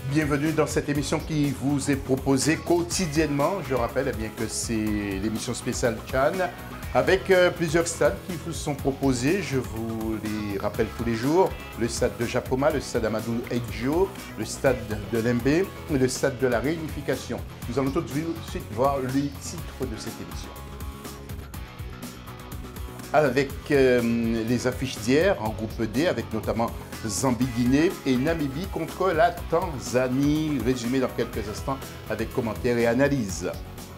Bienvenue dans cette émission qui vous est proposée quotidiennement. Je rappelle eh bien, que c'est l'émission spéciale Chan avec plusieurs stades qui vous sont proposés. Je vous les rappelle tous les jours. Le stade de Japoma, le stade Amadou Eidjo, le stade de Lembe, le stade de la Réunification. Nous allons tout de suite voir les titres de cette émission. Avec les affiches d'hier en groupe D, avec notamment Zambie-Guinée et Namibie contre la Tanzanie. Résumé dans quelques instants avec commentaires et analyses.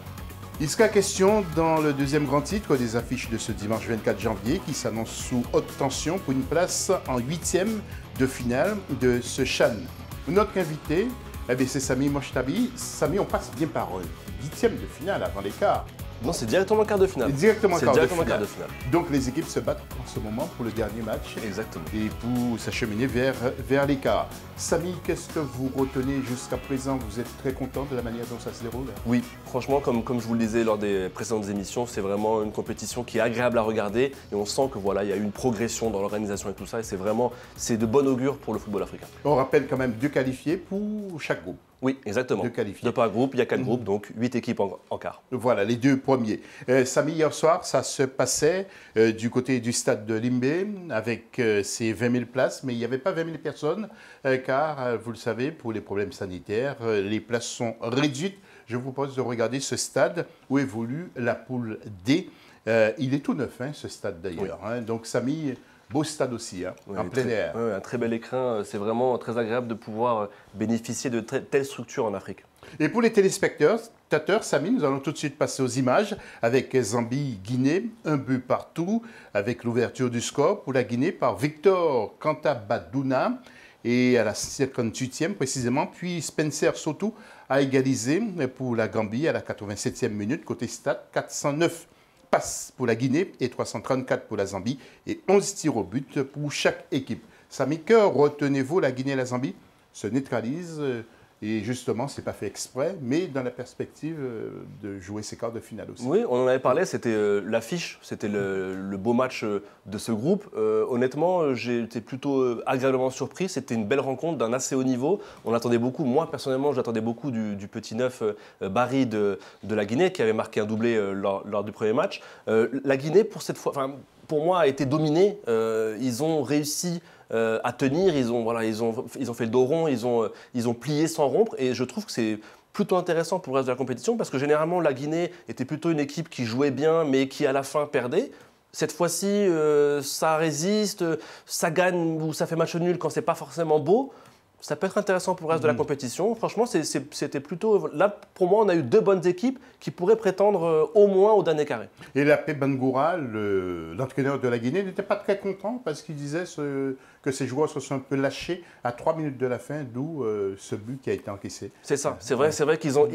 Il sera question dans le deuxième grand titre des affiches de ce dimanche 24 janvier qui s'annonce sous haute tension pour une place en huitième de finale de ce Chan. Notre invité, eh c'est Sami Mochtabi. Sami, on passe bien par huitième de finale avant l'écart. Non, c'est directement quart de finale. Directement quart de finale. finale. Donc les équipes se battent en ce moment pour le dernier match. Exactement. Et pour s'acheminer vers l'écart. Sami, qu'est-ce que vous retenez jusqu'à présent? Vous êtes très content de la manière dont ça se déroule? Oui, franchement, comme je vous le disais lors des précédentes émissions, c'est vraiment une compétition qui est agréable à regarder. Et on sent que voilà, il y a eu une progression dans l'organisation et tout ça. Et c'est de bon augure pour le football africain. On rappelle quand même 2 qualifiés pour chaque groupe. Oui, exactement. 2 qualifiés. De par groupe, il y a 4 groupes, donc 8 équipes en quart. Voilà, les 2 premiers. Sami, hier soir, ça se passait du côté du stade de Limbe avec ses 20 000 places, mais il n'y avait pas 20 000 personnes, car, vous le savez, pour les problèmes sanitaires, les places sont réduites. Je vous propose de regarder ce stade où évolue la poule D. Il est tout neuf, hein, ce stade d'ailleurs. Oui. Hein. Donc, Sami, beau stade aussi, hein, Oui, en plein air. Oui, un très bel écrin. C'est vraiment très agréable de pouvoir bénéficier de telles structures en Afrique. Et pour les téléspectateurs, Sami, nous allons tout de suite passer aux images avec Zambie-Guinée, 1 but partout, avec l'ouverture du score pour la Guinée par Victor Kantabadouna. Et à la 58e précisément, puis Spencer Sotou a égalisé pour la Gambie à la 87e minute, côté stade, 409 passes pour la Guinée et 334 pour la Zambie et 11 tirs au but pour chaque équipe. Sami, que retenez-vous? La Guinée et la Zambie se neutralisent et justement, ce n'est pas fait exprès, mais dans la perspective de jouer ces quarts de finale aussi. Oui, on en avait parlé, c'était l'affiche, c'était le beau match de ce groupe. Honnêtement, j'ai été plutôt agréablement surpris. C'était une belle rencontre d'un assez haut niveau. On attendait beaucoup, moi personnellement, j'attendais beaucoup du petit neuf Barry de la Guinée qui avait marqué un doublé lors du premier match. La Guinée, pour cette fois, pour moi, a été dominée. Ils ont réussi à tenir, ils ont fait le dos rond, ils ont plié sans rompre et je trouve que c'est plutôt intéressant pour le reste de la compétition parce que généralement la Guinée était plutôt une équipe qui jouait bien mais qui à la fin perdait. Cette fois-ci, ça résiste, ça gagne ou ça fait match nul quand c'est pas forcément beau. Ça peut être intéressant pour le reste de la compétition. Franchement, c'était plutôt... Là, pour moi, on a eu 2 bonnes équipes qui pourraient prétendre au moins au dernier carré. Et Lapé Bangoura, l'entraîneur de la Guinée, n'était pas très content parce qu'il disait que ses joueurs se sont un peu lâchés à 3 minutes de la fin, d'où ce but qui a été encaissé. C'est ça, c'est vrai qu'ils ont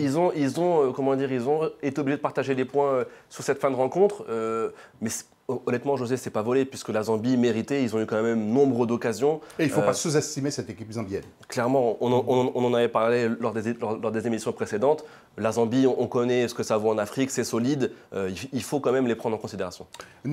été obligés de partager les points sur cette fin de rencontre. Mais honnêtement, José, c'est pas volé puisque la Zambie méritait. Ils ont eu quand même nombre d'occasions. Et il ne faut pas sous-estimer cette équipe zambienne. Clairement, on en avait parlé lors des émissions précédentes. La Zambie, on connaît ce que ça vaut en Afrique, c'est solide. Il faut quand même les prendre en considération.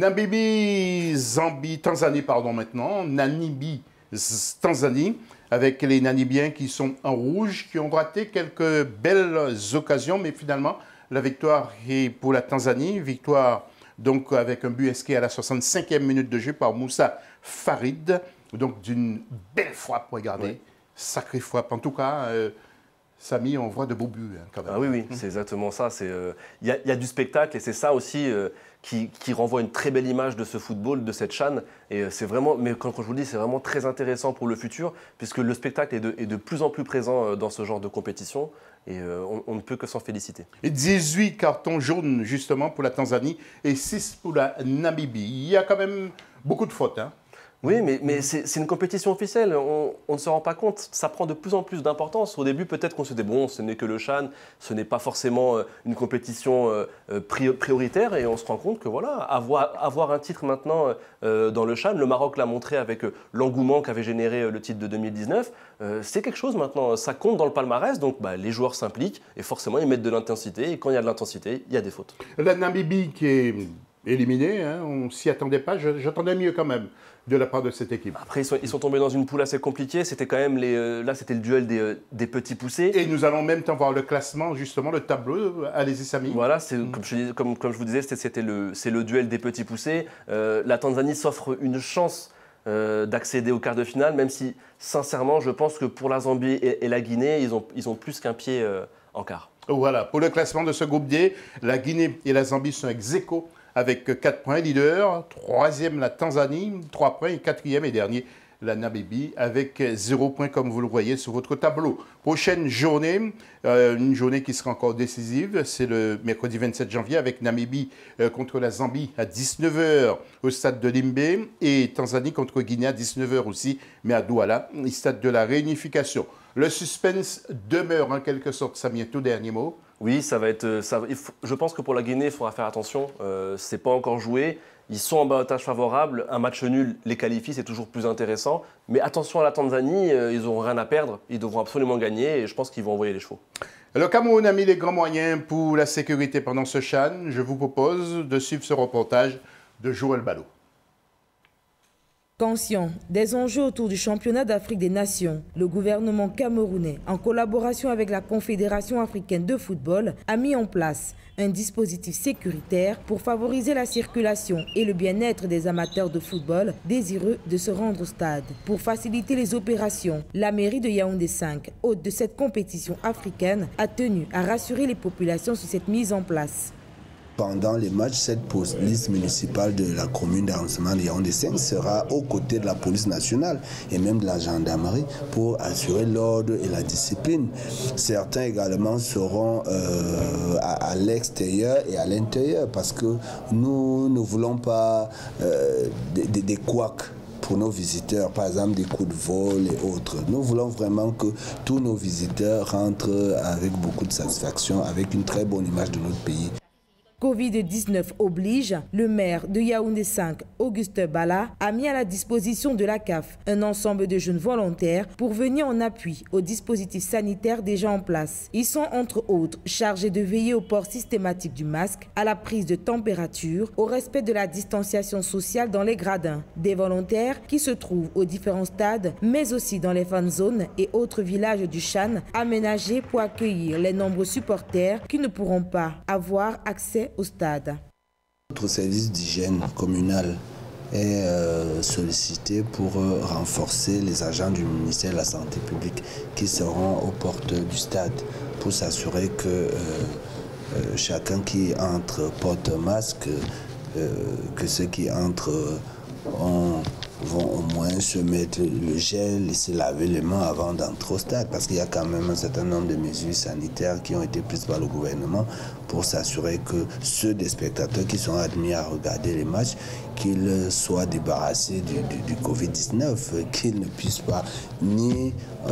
Tanzanie, pardon, maintenant. Namibie, Tanzanie, avec les Namibiens qui sont en rouge, qui ont raté quelques belles occasions, mais finalement, la victoire est pour la Tanzanie. Victoire donc avec un but inscrit à la 65e minute de jeu par Moussa Farid. Donc d'une belle frappe, regardez. Oui. Sacrée frappe. En tout cas, Sami, on voit de beaux buts hein, quand même. Ah oui, c'est exactement ça. Il y a du spectacle et c'est ça aussi qui renvoie une très belle image de ce football, de cette CHAN. Et c'est vraiment, mais quand je vous le dis, c'est vraiment très intéressant pour le futur puisque le spectacle est de plus en plus présent dans ce genre de compétition. Et on ne peut que s'en féliciter. Et 18 cartons jaunes justement pour la Tanzanie et 6 pour la Namibie. Il y a quand même beaucoup de fautes. Hein. Oui, mais c'est une compétition officielle, on ne se rend pas compte, ça prend de plus en plus d'importance. Au début, peut-être qu'on se dit, bon, ce n'est que le CHAN, ce n'est pas forcément une compétition prioritaire, et on se rend compte que voilà, avoir un titre maintenant dans le CHAN, le Maroc l'a montré avec l'engouement qu'avait généré le titre de 2019, c'est quelque chose maintenant, ça compte dans le palmarès, donc les joueurs s'impliquent, et forcément ils mettent de l'intensité, et quand il y a de l'intensité, il y a des fautes. La Namibie qui est éliminé, hein, on ne s'y attendait pas. J'attendais mieux quand même de la part de cette équipe. Après, ils sont tombés dans une poule assez compliquée. C'était quand même là, c'était le duel des petits poussés. Et nous allons même voir le classement, justement, le tableau. Allez-y, Samy. Voilà, comme je vous disais, c'est le duel des petits poussés. La Tanzanie s'offre une chance d'accéder au quart de finale, même si, sincèrement, je pense que pour la Zambie et la Guinée, ils ont plus qu'un pied en quart. Voilà, pour le classement de ce groupe D, la Guinée et la Zambie sont ex-aequo avec 4 points leader. Troisième, la Tanzanie, 3 points. Et quatrième et dernier, la Namibie, avec 0 points, comme vous le voyez sur votre tableau. Prochaine journée, une journée qui sera encore décisive, c'est le mercredi 27 janvier, avec Namibie contre la Zambie à 19h au stade de Limbe, et Tanzanie contre Guinée à 19h aussi, mais à Douala, au stade de la réunification. Le suspense demeure en quelque sorte. Samir, tout dernier mot. Oui, ça va être. Je pense que pour la Guinée, il faudra faire attention. C'est pas encore joué. Ils sont en balotage favorable. Un match nul les qualifie, c'est toujours plus intéressant. Mais attention à la Tanzanie, ils n'auront rien à perdre. Ils devront absolument gagner et je pense qu'ils vont envoyer les chevaux. Le Cameroun a mis les grands moyens pour la sécurité pendant ce CHAN. Je vous propose de suivre ce reportage de Joël Ballot. Conscient des enjeux autour du championnat d'Afrique des Nations, le gouvernement camerounais, en collaboration avec la Confédération africaine de football, a mis en place un dispositif sécuritaire pour favoriser la circulation et le bien-être des amateurs de football désireux de se rendre au stade. Pour faciliter les opérations, la mairie de Yaoundé 5, hôte de cette compétition africaine, a tenu à rassurer les populations sur cette mise en place. Pendant les matchs, cette police municipale de la commune d'arrondissement de Yaoundé 5 sera aux côtés de la police nationale et même de la gendarmerie pour assurer l'ordre et la discipline. Certains également seront à l'extérieur et à l'intérieur parce que nous ne voulons pas des couacs pour nos visiteurs, par exemple des coups de vol et autres. Nous voulons vraiment que tous nos visiteurs rentrent avec beaucoup de satisfaction, avec une très bonne image de notre pays. Covid-19 oblige, le maire de Yaoundé 5, Auguste Bala, a mis à la disposition de la CAF un ensemble de jeunes volontaires pour venir en appui aux dispositifs sanitaires déjà en place. Ils sont entre autres chargés de veiller au port systématique du masque, à la prise de température, au respect de la distanciation sociale dans les gradins. Des volontaires qui se trouvent aux différents stades, mais aussi dans les fan zones et autres villages du CHAN aménagés pour accueillir les nombreux supporters qui ne pourront pas avoir accès au stade. Notre service d'hygiène communal est sollicité pour renforcer les agents du ministère de la Santé publique qui seront aux portes du stade pour s'assurer que chacun qui entre porte un masque, que ceux qui entrent vont au moins se mettre le gel et se laver les mains avant d'entrer au stade parce qu'il y a quand même un certain nombre de mesures sanitaires qui ont été prises par le gouvernement pour s'assurer que ceux des spectateurs qui sont admis à regarder les matchs, qu'ils soient débarrassés du Covid-19, qu'ils ne puissent pas ni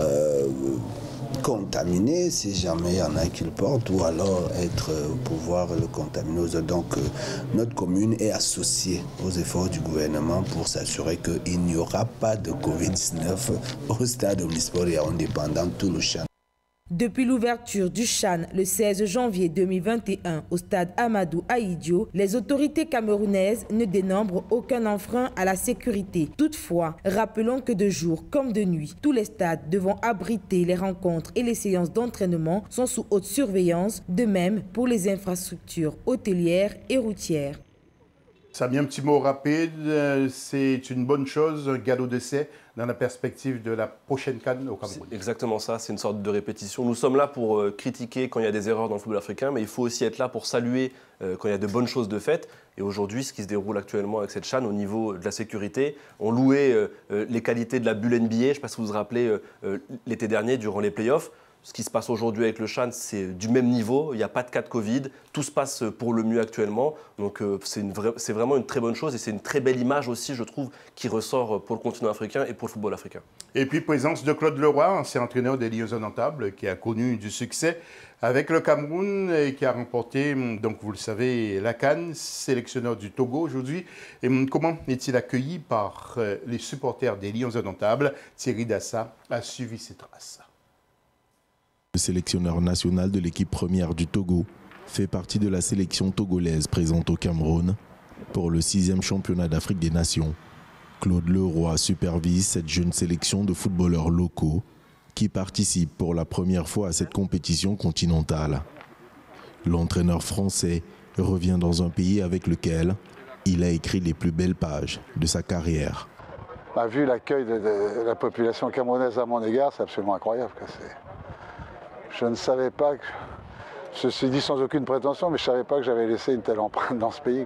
contaminer si jamais il y en a qui le portent ou alors pouvoir le contaminer aux autres. Donc notre commune est associée aux efforts du gouvernement pour s'assurer qu'il n'y aura pas de Covid-19 au stade municipal et indépendant tout le CHAN. Depuis l'ouverture du CHAN le 16 janvier 2021 au stade Amadou Ahidjo, les autorités camerounaises ne dénombrent aucun enfreint à la sécurité. Toutefois, rappelons que de jour comme de nuit, tous les stades devant abriter les rencontres et les séances d'entraînement sont sous haute surveillance, de même pour les infrastructures hôtelières et routières. Ça a mis un petit mot rapide, c'est une bonne chose, un galop d'essai dans la perspective de la prochaine CAN au Cameroun. C'est exactement ça, c'est une sorte de répétition. Nous sommes là pour critiquer quand il y a des erreurs dans le football africain, mais il faut aussi être là pour saluer quand il y a de bonnes choses de faites. Et aujourd'hui, ce qui se déroule actuellement avec cette CHAN au niveau de la sécurité, on louait les qualités de la bulle NBA, je ne sais pas si vous vous rappelez, l'été dernier, durant les playoffs. Ce qui se passe aujourd'hui avec le CHAN, c'est du même niveau. Il n'y a pas de cas de Covid. Tout se passe pour le mieux actuellement. Donc c'est vraiment une très bonne chose et c'est une très belle image aussi, je trouve, qui ressort pour le continent africain et pour le football africain. Et puis, présence de Claude Leroy, ancien entraîneur des Lions indomptables, qui a connu du succès avec le Cameroun et qui a remporté, donc vous le savez, la CAN, sélectionneur du Togo aujourd'hui. Et comment est-il accueilli par les supporters des Lions indomptables? Thierry Dassa a suivi ses traces. Le sélectionneur national de l'équipe première du Togo fait partie de la sélection togolaise présente au Cameroun Pour le 6e championnat d'Afrique des Nations, Claude Leroy supervise cette jeune sélection de footballeurs locaux qui participent pour la première fois à cette compétition continentale. L'entraîneur français revient dans un pays avec lequel il a écrit les plus belles pages de sa carrière. Vu l'accueil de la population camerounaise à mon égard, c'est absolument incroyable. Je ne savais pas, je me suis dit sans aucune prétention, mais je ne savais pas que j'avais laissé une telle empreinte dans ce pays.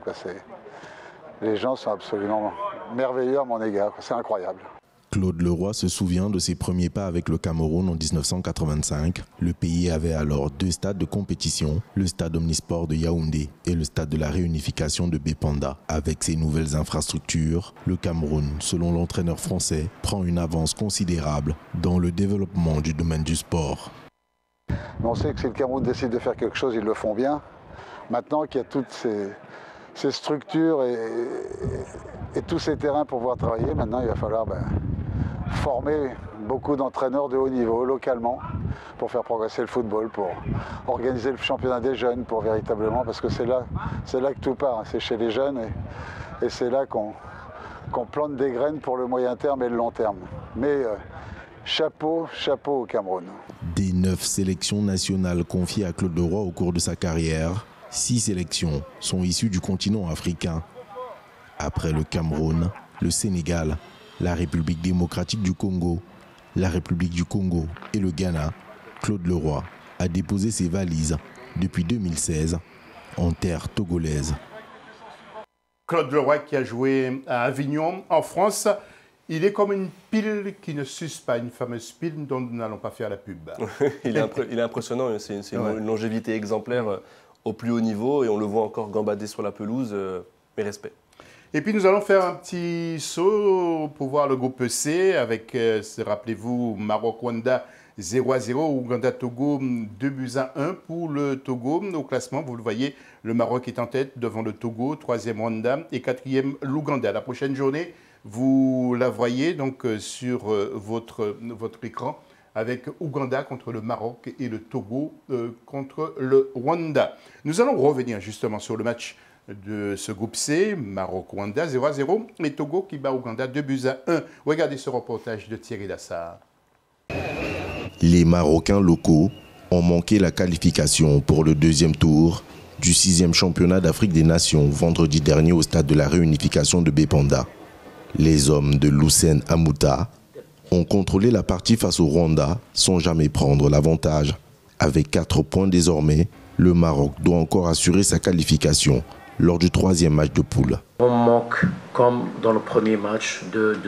Les gens sont absolument merveilleux à mon égard, c'est incroyable. Claude Leroy se souvient de ses premiers pas avec le Cameroun en 1985. Le pays avait alors 2 stades de compétition, le stade Omnisport de Yaoundé et le stade de la réunification de Bépanda. Avec ces nouvelles infrastructures, le Cameroun, selon l'entraîneur français, prend une avance considérable dans le développement du domaine du sport. On sait que si le Cameroun décide de faire quelque chose, ils le font bien. Maintenant qu'il y a toutes ces structures et tous ces terrains pour pouvoir travailler, maintenant il va falloir former beaucoup d'entraîneurs de haut niveau localement pour faire progresser le football, pour organiser le championnat des jeunes, pour véritablement, parce que c'est là que tout part, c'est chez les jeunes et c'est là qu'on plante des graines pour le moyen terme et le long terme. Mais chapeau au Cameroun. Des 9 sélections nationales confiées à Claude Leroy au cours de sa carrière, 6 sélections sont issues du continent africain. Après le Cameroun, le Sénégal, la République démocratique du Congo, la République du Congo et le Ghana, Claude Leroy a déposé ses valises depuis 2016 en terre togolaise. Claude Leroy qui a joué à Avignon, en France. Il est comme une pile qui ne s'use pas, une fameuse pile dont nous n'allons pas faire la pub. Il est impressionnant, c'est une longévité exemplaire au plus haut niveau et on le voit encore gambader sur la pelouse, mes respects. Et puis nous allons faire un petit saut pour voir le groupe C avec, rappelez-vous, Maroc-Rwanda 0-0, Ouganda-Togo 2-1 pour le Togo. Au classement, vous le voyez, le Maroc est en tête devant le Togo, 3e Rwanda et 4e l'Ouganda. La prochaine journée, vous la voyez donc sur votre écran avec Ouganda contre le Maroc et le Togo contre le Rwanda. Nous allons revenir justement sur le match de ce groupe C, Maroc-Rwanda 0-0 et Togo qui bat Ouganda 2-1. Regardez ce reportage de Thierry Lassard. Les Marocains locaux ont manqué la qualification pour le 2e tour du 6e championnat d'Afrique des Nations vendredi dernier au stade de la réunification de Bépanda. Les hommes de Lucène Amouta ont contrôlé la partie face au Rwanda sans jamais prendre l'avantage. Avec 4 points désormais, le Maroc doit encore assurer sa qualification lors du 3e match de poule. On manque, comme dans le premier match, de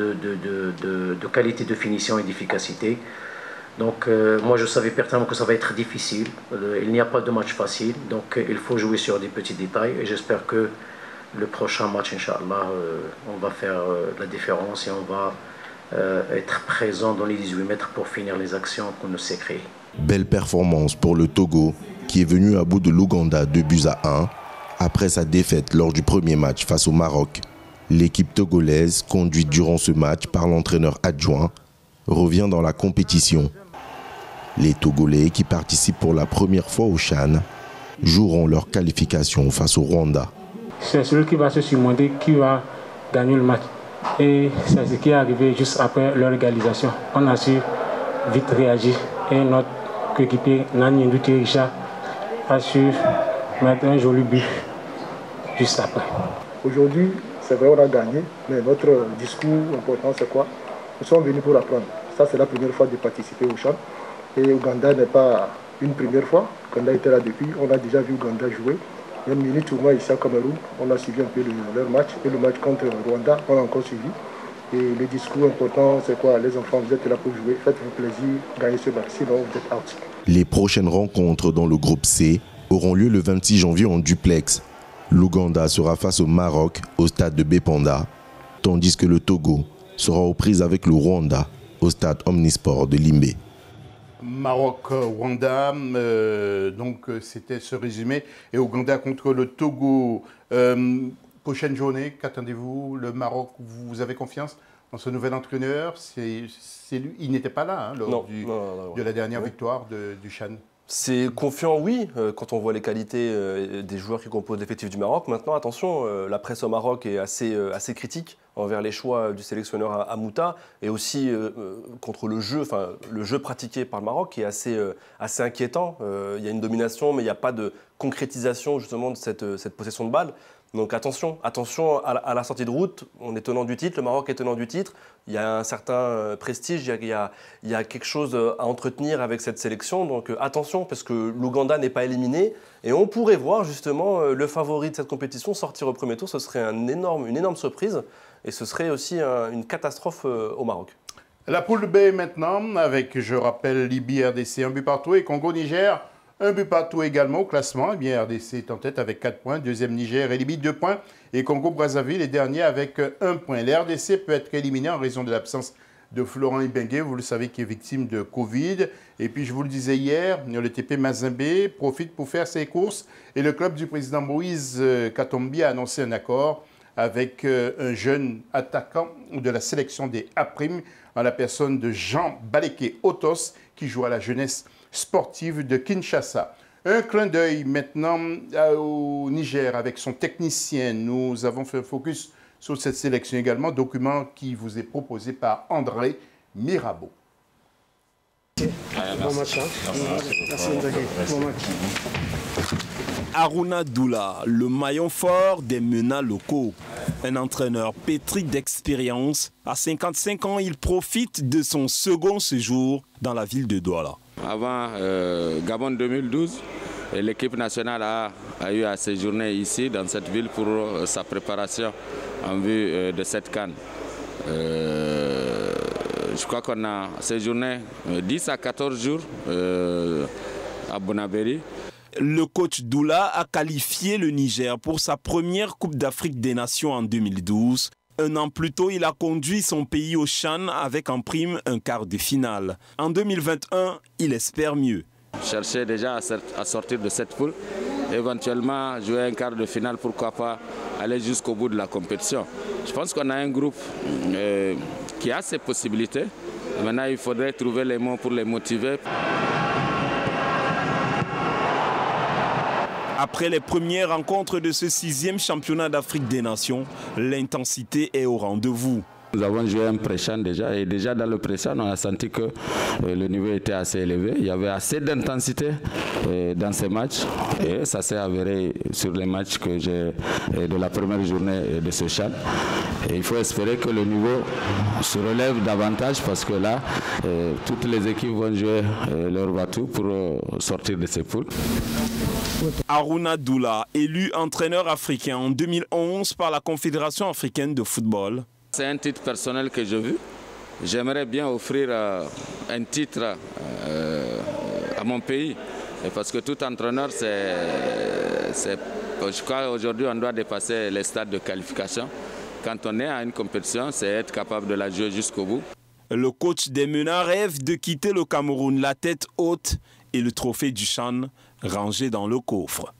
qualité de finition et d'efficacité. Donc moi je savais pertinemment que ça va être difficile. Il n'y a pas de match facile, donc il faut jouer sur des petits détails. Et j'espère que le prochain match, Inch'Allah, on va faire la différence et on va être présent dans les 18 mètres pour finir les actions qu'on s'est créées. Belle performance pour le Togo qui est venu à bout de l'Ouganda 2-1 après sa défaite lors du premier match face au Maroc. L'équipe togolaise, conduite durant ce match par l'entraîneur adjoint, revient dans la compétition. Les Togolais qui participent pour la première fois au CHAN joueront leur qualification face au Rwanda. C'est celui qui va se surmonter qui va gagner le match. Et c'est ce qui est arrivé juste après leur égalisation. On a su vite réagir et notre coéquipier Nani Ndouti Richard a su mettre un joli but juste après. Aujourd'hui, c'est vrai, on a gagné, mais notre discours important, c'est quoi? Nous sommes venus pour apprendre. Ça, c'est la première fois de participer au CHAN. Et Ouganda n'est pas une première fois. Ouganda était là depuis. On a déjà vu Ouganda jouer. Il y a une minute tournoi ici à Cameroun. On a suivi un peu leur match. Et le match contre Rwanda, on a encore suivi. Et le discours important, c'est quoi? Les enfants, vous êtes là pour jouer. Faites-vous plaisir, gagnez ce match. Sinon, vous êtes out. Les prochaines rencontres dans le groupe C auront lieu le 26 janvier en duplex. L'Ouganda sera face au Maroc au stade de Bépanda, tandis que le Togo sera aux prises avec le Rwanda au stade Omnisport de Limbé. Maroc-Rwanda, donc c'était ce résumé. Et Ouganda contre le Togo. Prochaine journée, qu'attendez-vous? Le Maroc, vous avez confiance dans ce nouvel entraîneur? Il n'était pas là lors de la dernière victoire du CHAN. C'est confiant, oui, quand on voit les qualités des joueurs qui composent l'effectif du Maroc. Maintenant, attention, la presse au Maroc est assez critique envers les choix du sélectionneur Amouta et aussi contre le jeu pratiqué par le Maroc qui est assez inquiétant. Il y a une domination, mais il n'y a pas de concrétisation justement de cette possession de balle. Donc attention à la sortie de route, on est tenant du titre, le Maroc est tenant du titre, il y a un certain prestige, il y a quelque chose à entretenir avec cette sélection, donc attention parce que l'Ouganda n'est pas éliminé et on pourrait voir justement le favori de cette compétition sortir au premier tour, ce serait une énorme surprise et ce serait aussi une catastrophe au Maroc. La poule B maintenant avec, je rappelle, Libye, RDC, 1 but partout et Congo-Niger. 1 but partout également au classement. Eh bien, RDC est en tête avec 4 points. Deuxième, Niger et Libye, 2 points. Et Congo-Brazzaville est dernier avec 1 point. La RDC peut être éliminé en raison de l'absence de Florent Ibenge, vous le savez, qui est victime de Covid. Et puis, je vous le disais hier, le TP Mazembe profite pour faire ses courses. Et le club du président Moïse Katombi a annoncé un accord avec un jeune attaquant de la sélection des A', en la personne de Jean Baleke Otos, qui joue à la jeunesse sportive de Kinshasa. Un clin d'œil maintenant au Niger avec son technicien. Nous avons fait un focus sur cette sélection également, document qui vous est proposé par André Mirabeau. Bon match. Merci. Bon match. Harouna Doula, le maillon fort des menats locaux. Un entraîneur pétri d'expérience. À 55 ans, il profite de son second séjour dans la ville de Douala. Avant Gabon 2012, l'équipe nationale a eu à séjourner ici, dans cette ville, pour sa préparation en vue de cette CAN. Je crois qu'on a séjourné 10 à 14 jours à Bonabéry. Le coach Doula a qualifié le Niger pour sa première Coupe d'Afrique des Nations en 2012. Un an plus tôt, il a conduit son pays au CHAN avec en prime un quart de finale. En 2021, il espère mieux. Chercher déjà à sortir de cette poule, éventuellement jouer un quart de finale, pourquoi pas aller jusqu'au bout de la compétition. Je pense qu'on a un groupe qui a ces possibilités. Maintenant, il faudrait trouver les mots pour les motiver. Après les premières rencontres de ce 6e championnat d'Afrique des Nations, l'intensité est au rendez-vous. Nous avons joué un pré-CHAN déjà et déjà dans le pré-CHAN, on a senti que le niveau était assez élevé. Il y avait assez d'intensité dans ces matchs et ça s'est avéré sur les matchs que j'ai de la première journée de ce CHAN. Et il faut espérer que le niveau se relève davantage parce que là, toutes les équipes vont jouer leur va-tout pour sortir de ces poules. Harouna Doula, élu entraîneur africain en 2011 par la Confédération africaine de football. C'est un titre personnel que j'ai vu. J'aimerais bien offrir un titre à mon pays. Et parce que tout entraîneur, je crois qu'aujourd'hui, on doit dépasser les stades de qualification. Quand on est à une compétition, c'est être capable de la jouer jusqu'au bout. Le coach des Menats rêve de quitter le Cameroun la tête haute et le trophée du CHAN rangé dans le coffre.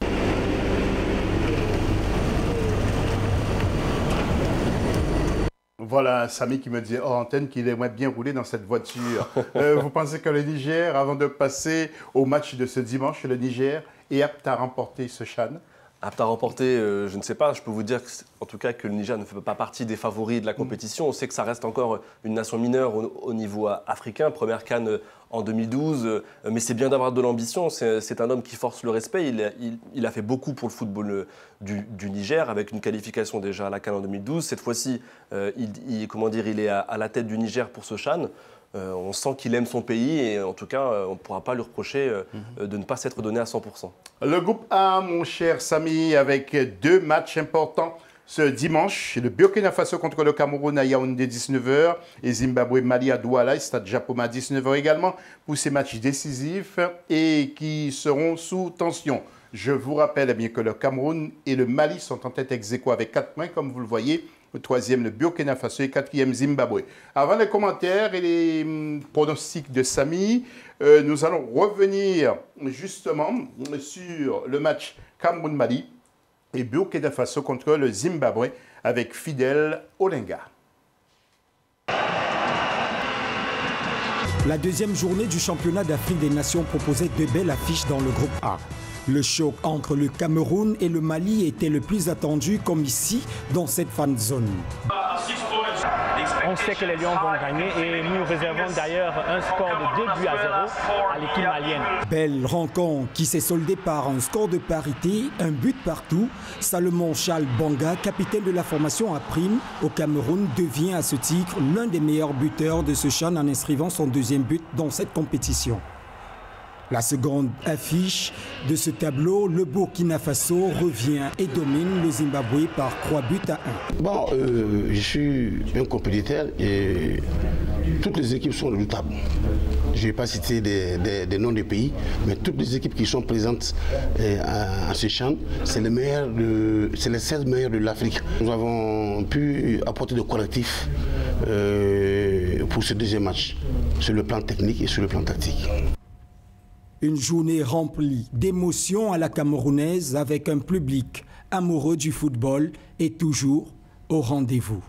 Voilà, Samy qui me disait hors antenne qu'il aimerait bien rouler dans cette voiture. Vous pensez que le Niger, avant de passer au match de ce dimanche, le Niger est apte à remporter ce CHAN? Apte à remporter, je ne sais pas. Je peux vous dire en tout cas que le Niger ne fait pas partie des favoris de la compétition. On sait que ça reste encore une nation mineure au niveau africain. Première CAN en 2012. Mais c'est bien d'avoir de l'ambition. C'est un homme qui force le respect. Il a fait beaucoup pour le football du Niger avec une qualification déjà à la CAN en 2012. Cette fois-ci, il est à la tête du Niger pour ce CHAN. On sent qu'il aime son pays et en tout cas, on ne pourra pas lui reprocher de ne pas s'être donné à 100%. Le groupe A, mon cher Samy, avec 2 matchs importants ce dimanche. Le Burkina Faso contre le Cameroun à Yaoundé, 19h. Et Zimbabwe-Mali à Douala, Stade Japoma, 19h également, pour ces matchs décisifs et qui seront sous tension. Je vous rappelle bien que le Cameroun et le Mali sont en tête ex-aequo avec 4 points, comme vous le voyez. Le 3e, le Burkina Faso, et 4e, Zimbabwe. Avant les commentaires et les pronostics de Samy, nous allons revenir justement sur le match Cameroun-Mali et Burkina Faso contre le Zimbabwe avec Fidèle Olenga. La deuxième journée du championnat d'Afrique des Nations proposait de belles affiches dans le groupe A. Le choc entre le Cameroun et le Mali était le plus attendu, comme ici, dans cette fan zone. On sait que les Lions vont gagner et nous réservons d'ailleurs un score de 2-0 à l'équipe malienne. Belle rencontre qui s'est soldée par un score de parité, un but partout. Salomon Charles Banga, capitaine de la formation à prime au Cameroun, devient à ce titre l'un des meilleurs buteurs de ce CHAN en inscrivant son deuxième but dans cette compétition. La seconde affiche de ce tableau, le Burkina Faso revient et domine le Zimbabwe par 3-1. Bon, je suis un compétiteur et toutes les équipes sont redoutables. Je ne vais pas citer des noms de pays, mais toutes les équipes qui sont présentes à ce CHAN, c'est les 16 meilleurs de l'Afrique. Nous avons pu apporter des correctifs pour ce deuxième match, sur le plan technique et sur le plan tactique. Une journée remplie d'émotions à la camerounaise avec un public amoureux du football et toujours au rendez-vous.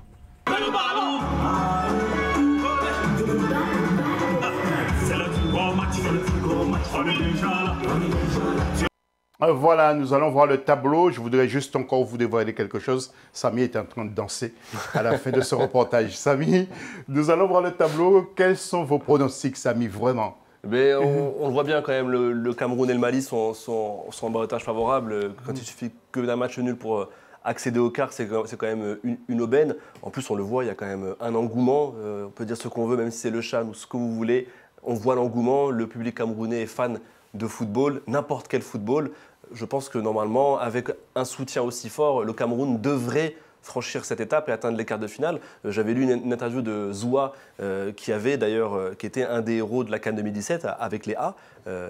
Voilà, nous allons voir le tableau. Je voudrais juste encore vous dévoiler quelque chose. Samy est en train de danser à la fin de ce reportage. Samy, nous allons voir le tableau. Quels sont vos pronostics, Samy, vraiment? Mais on le voit bien quand même, le Cameroun et le Mali sont en balotage favorable. Quand il suffit que d'un match nul pour accéder au quart, c'est quand même une aubaine. En plus, on le voit, il y a quand même un engouement. On peut dire ce qu'on veut, même si c'est le CHAN ou ce que vous voulez. On voit l'engouement. Le public camerounais est fan de football, n'importe quel football. Je pense que normalement, avec un soutien aussi fort, le Cameroun devrait franchir cette étape et atteindre les quarts de finale. J'avais lu une interview de Zoua qui était un des héros de la CAN 2017 avec les A,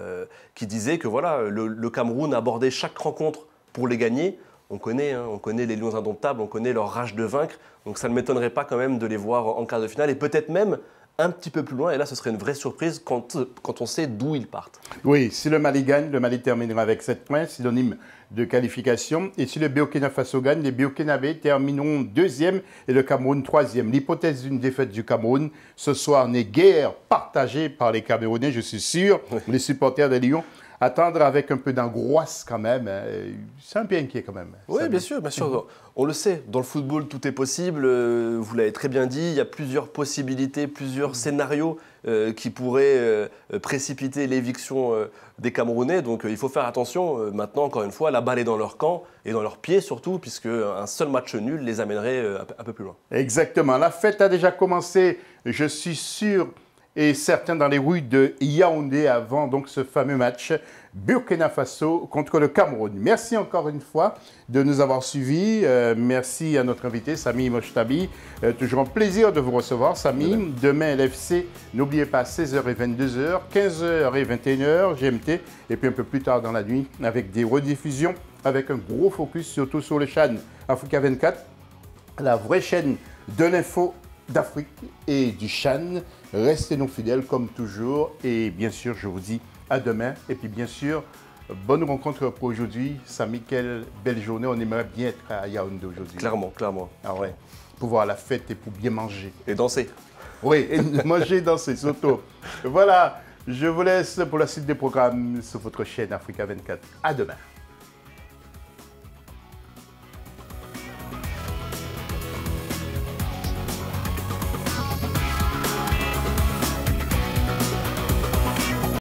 qui disait que voilà, le Cameroun abordait chaque rencontre pour les gagner. On connaît les Lions indomptables, on connaît leur rage de vaincre, donc ça ne m'étonnerait pas quand même de les voir en quart de finale et peut-être même un petit peu plus loin, et là ce serait une vraie surprise quand on sait d'où ils partent. Oui, si le Mali gagne, le Mali terminera avec 7 points, synonyme de qualification. Et si le Burkina Faso gagne, les Burkinabés termineront 2e et le Cameroun 3e. L'hypothèse d'une défaite du Cameroun ce soir n'est guère partagée par les Camerounais, je suis sûr. Les supporters des Lions attendre avec un peu d'angoisse quand même. C'est un peu inquiet quand même. Oui, bien sûr, bien sûr. On le sait, dans le football, tout est possible. Vous l'avez très bien dit, il y a plusieurs possibilités, plusieurs scénarios qui pourraient précipiter l'éviction des Camerounais. Donc il faut faire attention. Maintenant, encore une fois, la balle est dans leur camp et dans leurs pieds surtout, puisque un seul match nul les amènerait un peu plus loin. Exactement. La fête a déjà commencé, je suis sûr, et certains dans les rues de Yaoundé avant donc ce fameux match Burkina Faso contre le Cameroun. Merci encore une fois de nous avoir suivis. Merci à notre invité Samy Mochtabi. Toujours un plaisir de vous recevoir, Samy. Demain, LFC, n'oubliez pas 16h et 22h, 15h et 21h, GMT, et puis un peu plus tard dans la nuit avec des rediffusions, avec un gros focus surtout sur le CHAN Africa 24, la vraie chaîne de l'info d'Afrique et du CHAN. Restez-nous fidèles comme toujours et bien sûr, je vous dis à demain. Et puis bien sûr, bonne rencontre pour aujourd'hui. Samy, quelle belle journée. On aimerait bien être à Yaoundé aujourd'hui. Clairement, clairement. Ah ouais, pour voir la fête et pour bien manger. Et danser. Oui, et manger et danser surtout. Voilà, je vous laisse pour la suite des programmes sur votre chaîne Africa 24. À demain.